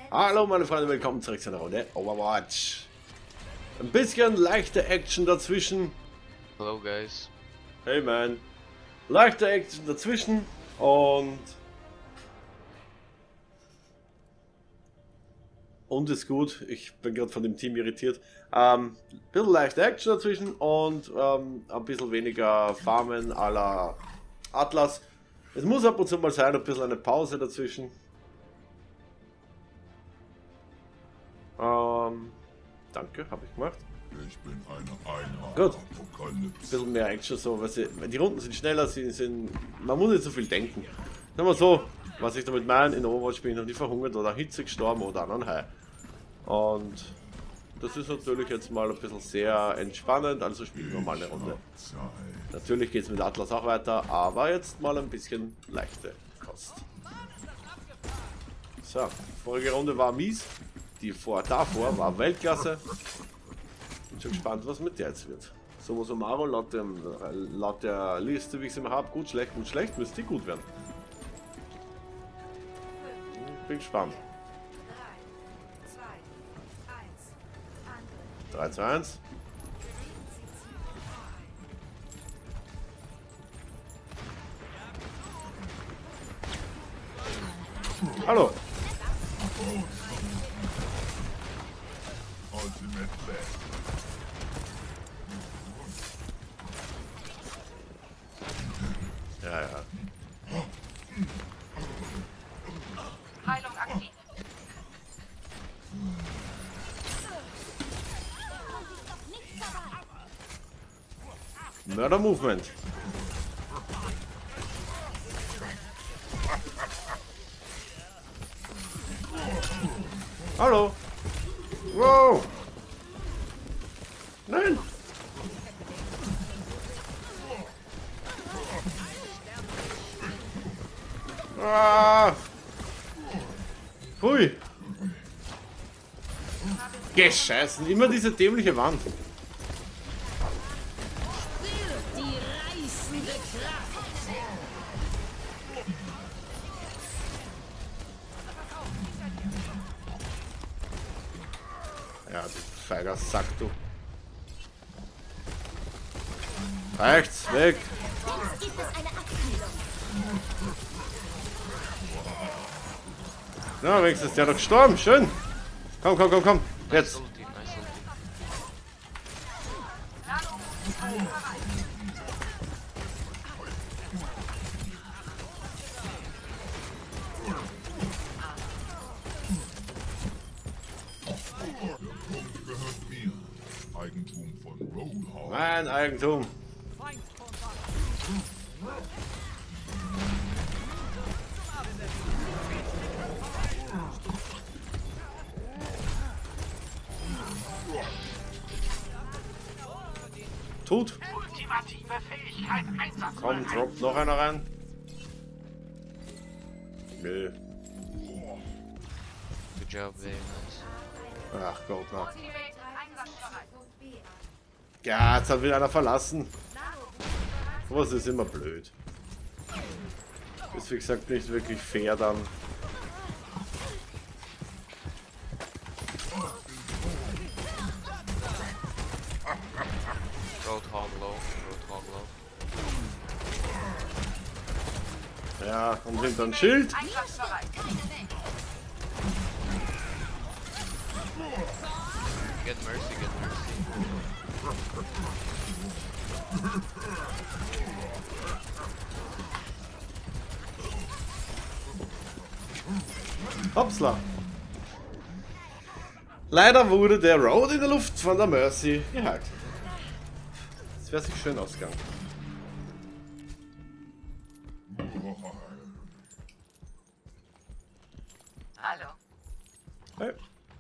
Hallo meine Freunde, willkommen zurück zu einer Runde Overwatch. Ein bisschen leichte Action dazwischen. Hello guys. Hey man. Leichte Action dazwischen und ist gut. Ich bin gerade von dem Team irritiert. Bisschen leichte Action dazwischen und ein bisschen weniger Farmen à la Atlas. Es muss ab und zu mal sein, ein bisschen eine Pause dazwischen. Danke, habe ich gemacht. Ich bin eine Einheit. Gut. Apokalypse. Ein bisschen mehr Action, so, die Runden sind schneller, man muss nicht so viel denken. Sagen wir so, was ich damit meine, in Overwatch bin ich noch nie verhungert oder Hitze gestorben oder an Hai. Und das ist natürlich jetzt mal ein bisschen sehr entspannend, also spielen wir mal eine Runde. Natürlich geht es mit Atlas auch weiter, aber jetzt mal ein bisschen leichte Kost. So, die vorige Runde war mies, die davor war Weltklasse. Bin schon gespannt, was mit der jetzt wird. Summa summarum, laut der Liste, wie ich sie immer habe, gut, schlecht, müsste die gut werden. Bin gespannt. 3, 2, 1. Hallo. Ja, ja. Heilung aktiv. Murder Movement. Hallo. Wow. Nein. Ah. Hui. Gescheißen. Immer diese dämliche Wand. Die reißende Kraft. Ja, du feiger Sack, du. Rechts, weg. Jetzt gibt es eine Abkühlung. Na, wenigstens ist der doch gestorben. Schön. Komm, komm, komm, komm. Jetzt. Ulti, nice ulti. Gehört mir. Eigentum von Roadhog. Mein Eigentum. Tut. Ultimative Fähigkeit Einsatz. Komm, droppt noch einer rein. Nö. Good job, very nice. Ach Gott, na. Ultimate einsatzbereit. Ja, jetzt hat wieder einer verlassen. Was ist immer blöd. Ist wie gesagt nicht wirklich fair dann. Roadhog low, Roadhog low. Ja, und hinter ein Schild. Einsatzbereit. Get mercy, get mercy. Hopsla. Leider wurde der Road in der Luft von der Mercy gehackt. Das wäre sich schön ausgegangen. Hallo. Hey.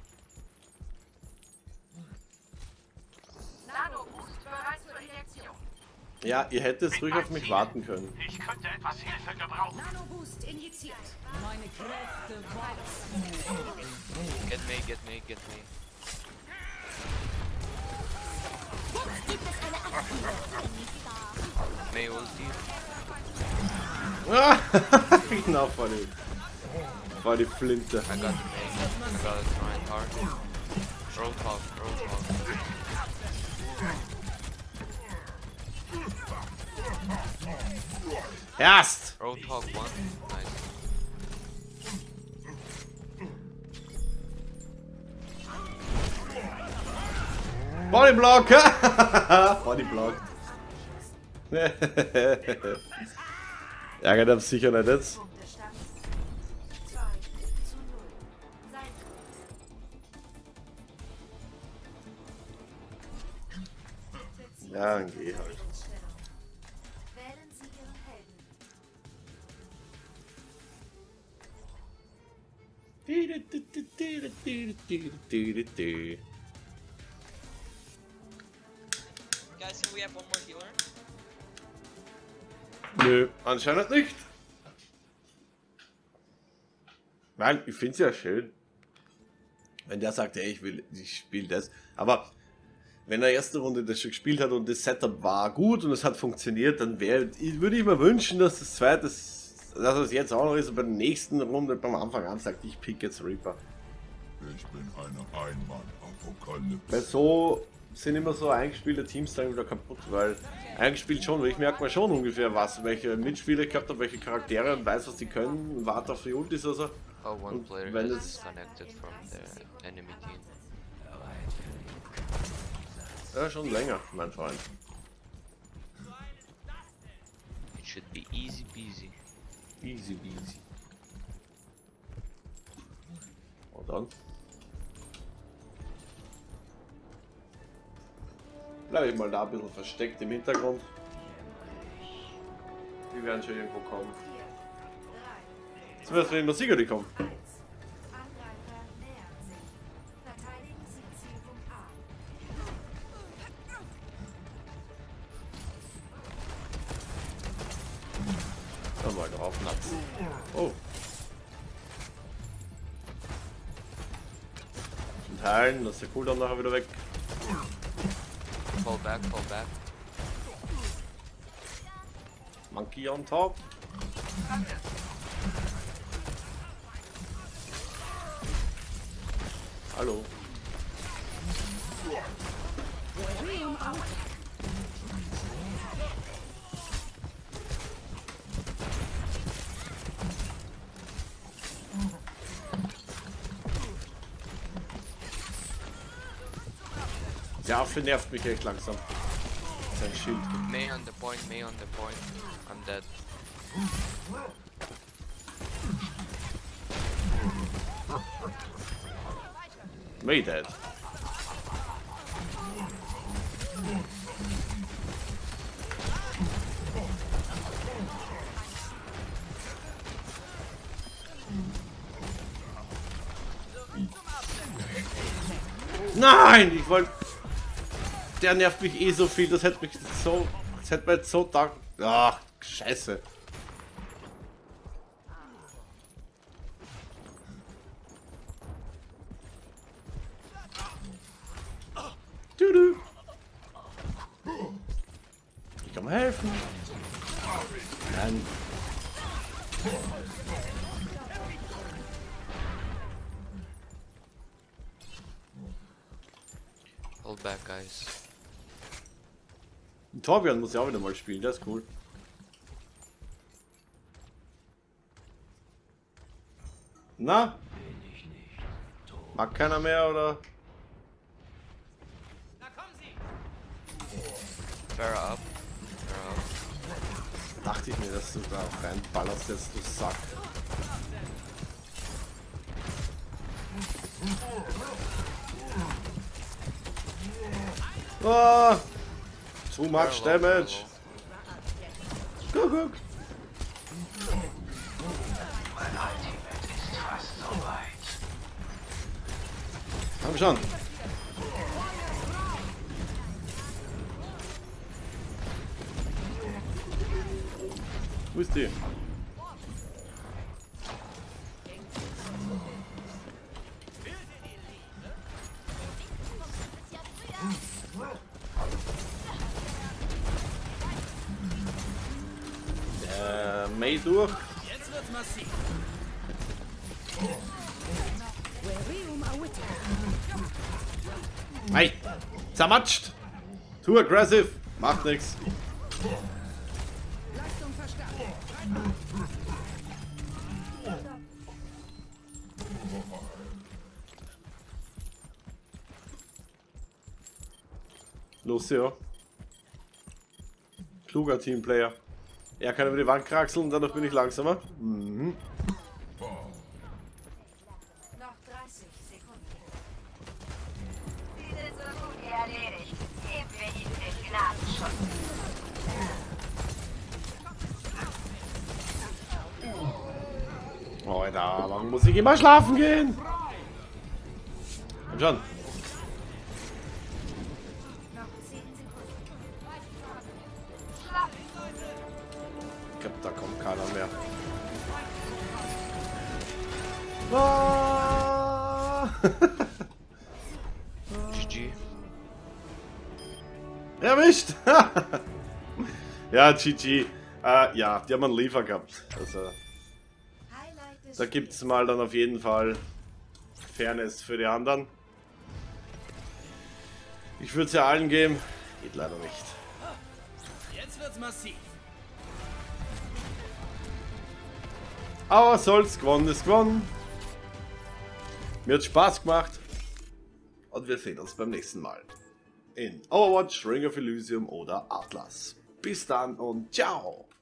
Nano-Boost bereit zur Injektion. Ja, ihr hättet ruhig auf mich warten können. Ich könnte etwas Hilfe gebrauchen. Nano-Boost injiziert. Meine Kräfte wachsen. Get me, get me, get me. Jetzt gibt es eine Abkühlung. May ulti. Ah, genau vor dem. War die Flinte. I got the main. I got it trying hard. Roadhog, Roadhog. Erst! Roadhog 1. Nice. Bodyblock! Bodyblock. Ärgert er sicher nicht jetzt. Ja, dann geh halt. Wählen Sie Ihren Helden. Guys, can we have one more healer? Nö, anscheinend nicht. Nein, ich finde es ja schön, wenn der sagt, hey, ich spiele das. Aber wenn er erste Runde das schon gespielt hat und das Setup war gut und es hat funktioniert, dann würde ich mir wünschen, dass das zweite, dass es jetzt auch noch ist und bei der nächsten Runde beim Anfang an sagt, ich pick jetzt Reaper. Ich bin eine Einmann-Apokalypse. Weil so sind immer so eingespielte Teams dann wieder kaputt, weil eingespielt schon, weil ich merke mir schon ungefähr welche Mitspieler ich gehabt habe, welche Charaktere und weiß, was die können, warte auf die Ultis also. Oh, one Und player wenn is es disconnected from the enemy team. ja schon länger, mein Freund. It should be easy peasy. Easy peasy. Und dann bleibe ich mal da ein bisschen versteckt im Hintergrund. Die werden schon irgendwo kommen. Jetzt wirst du in der Sieger, die kommen. Angreifer nähern sich. Verteidigen Sie Zielpunkt A. Dann mal drauf natzen. Oh. Und heilen, dass der Cooldown nachher wieder weg. Fall back, fall back. Monkey on top. Hallo. Der Affe nervt mich echt langsam. Sein Schild. May on the point, May on the point. I'm dead. May dead. Nein, ich wollte. Der nervt mich eh so viel, das hätte mich so. Das hätte mir jetzt so da. Ach, scheiße. Tudu. Ich kann mir helfen. Nein. Hold back, guys. Torbjörn muss ja auch wieder mal spielen, das ist cool. Na? Mag keiner mehr oder? Pharah up. Pharah up. Dachte ich mir, dass du da reinballerst jetzt, du Sack. Oh, too much Pharah low, damage. Pharah low. Guck. Komm schon. Wo ist die? May durch. Jetzt wird's massiv. Hey, zermatscht. Too aggressive. Macht nix. Lucio. Kluger Teamplayer. Er kann über die Wand kraxeln und dadurch bin ich langsamer. Mhm. Noch 30 Sekunden. Sie sind so gut wie erledigt. Geben wir ihnen den Gnadenschuss. Oh, Alter, warum muss ich immer schlafen gehen? Komm schon. Noch 10 Sekunden. Ich glaube, da kommt keiner mehr. Ah! GG. Erwischt! Ja, GG. Ja, die haben einen Liefer gehabt. Also, Highlight des da gibt es mal dann auf jeden Fall Fairness für die anderen. Ich würde es ja allen geben. Geht leider nicht. Jetzt wird's massiv. Aber was soll's, gewonnen ist gewonnen. Mir hat Spaß gemacht. Und wir sehen uns beim nächsten Mal. In Overwatch, Ring of Elysium oder Atlas. Bis dann und ciao!